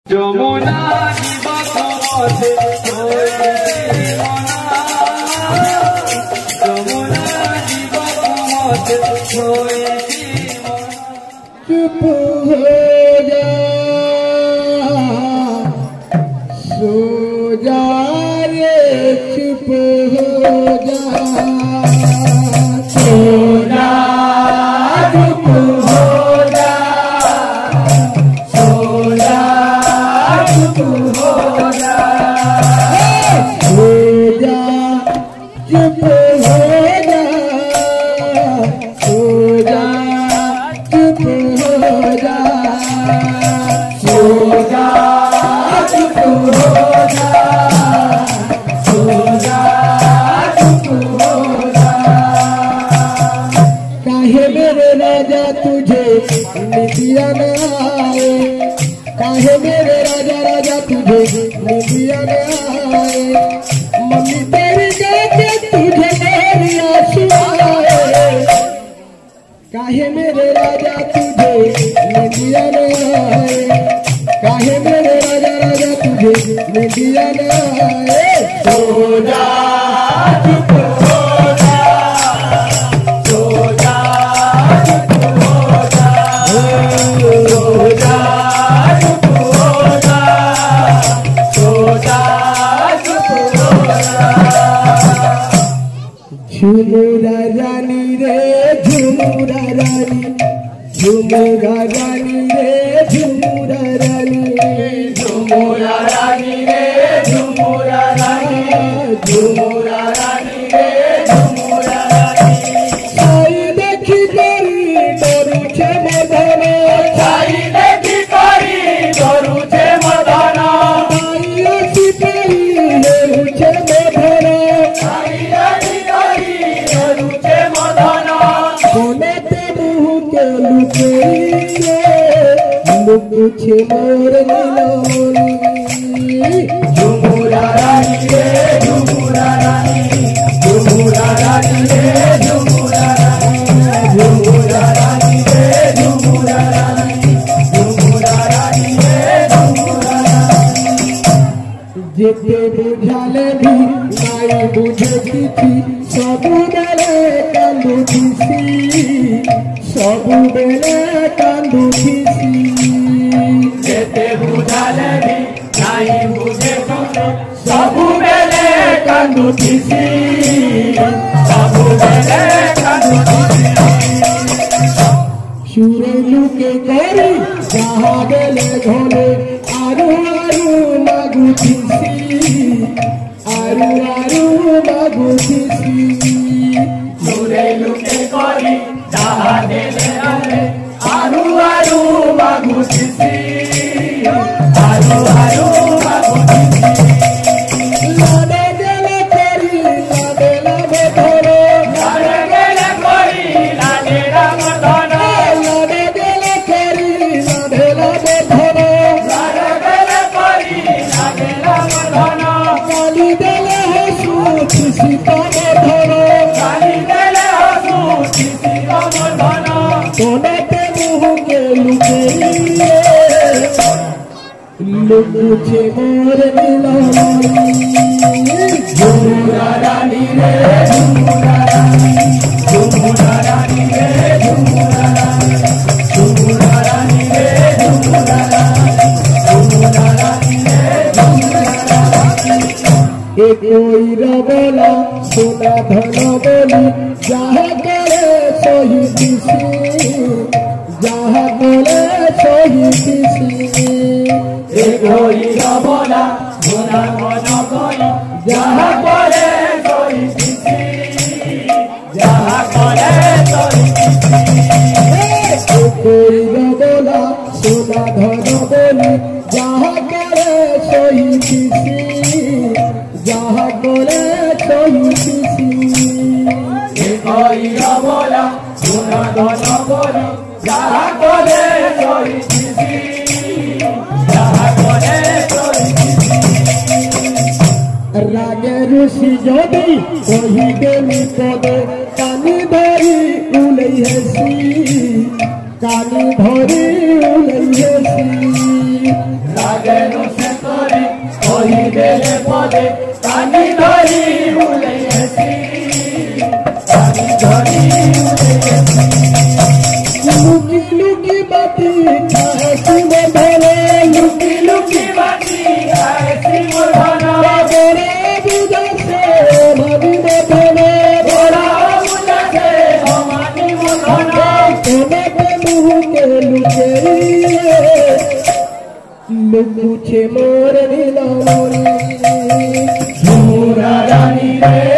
যমুনা দিবসে যমুনা দিবসে चुप हो जा सो जा रे चुप हो जा सो जा चुप हो जा सो जा चुप हो जा सो जा चुप हो जा सो जा चुप हो जा सो जा चुप हो जा सो जा चुप हो जा काहे मेरे राजा तुझे निदिया न आए काहे मेरे राजा राजा तुझे निदिया न आए मम्मी तेरी देखे तुझे मेरी आंसू आए काहे मेरे राजा तुझे निदिया न आए काहे मेरे राजा राजा तुझे निदिया न आए सो जा चुप हो जा सो जा चुप हो जा सो जा चुप हो जा सो जा चुप हो जा झुमुरा रानी रे झुमुरा रानी झुमुरा रानी रे झुमुरा रानी झुमुरा रानी रे झुमुरा रानी झुमुरा रानी रे झुमुरा रानी साई देखी करी डरुछे मदन साई देखी करी डरुछे मदन साई आसी करी डरुछे मदन साई आसी करी डरुछे मदन कोनेते मुह के लुकेइले लुकुछे मोर नीलोनी झुमुरा रानी रे झुमुरा रानी झुमुरा रानी रे झुमुरा रानी झुमुरा रानी रे झुमुरा रानी झुमुरा रानी रे झुमुरा रानी जेते बुझाले भी नाई बुझे किछि सबु बेले कांदुथिसी सबु बेले कांदुथिसी जेते बुझाले भी नाई बुझे सबु बेले कांदुथिसी सबु बेले कांदुथिसी सुरे लुके करी जहाँ बेले घोले आरु आरु मागुथिसी आरु आरु मागुथिसी सुरे लुके करी जहाँ बेले घोले आरु आरु मागुथिसी आरु आरु मागुथिसी लाडे गेले करी लाडे लाडे धरो लाडे गेले करी लाडे राम धनो लाडे गेले करी लाडे लाडे धरो लाडे गेले करी लाडे राम धनो काली देले हसू खुशी तम धरो काली देले हसू खुशी तम धनो कोनेते मुह के लुकेइले लुकुछे मोर नीलोनी झुमुरा रानी रे झुमुरा रानी झुमुरा रानी रे झुमुरा रानी झुमुरा रानी रे झुमुरा रानी झुमुरा रानी रे झुमुरा रानी ए कोई रबला सोना धन बोली जहाँ करे सोही किसी जहाँ करे सोही किसी कोई रबला सोना धन बोली जहाँ करे सोही किसी जहाँ करे सोही किसी कोई रबला सोना धन बोली जहाँ करे सोही किसी जहाँ करे सोही किसी कोई रबला सोना धन बोली जहाँ करे सोही किसी जहाँ करे सोही किसी रागे ऋषि जोड़ी कोही देवी पदे कानी धरी उलई हेसी कानी धरी उलई हेसी रागे বিপদে পানি ধরি উলাইছি পানি ধরি উলাইছি লুকি লুকি বাতি খায় শিব ধরে লুকি লুকি বাতি খায় শিব ধরে বড় বুঝাছে ভাবিব ধরে বড় বুঝাছে ভাবিব ধরে তোমাকে মুহকে লুকিয়ে লুকুছে মোর নীলমণি মোরা রানী রে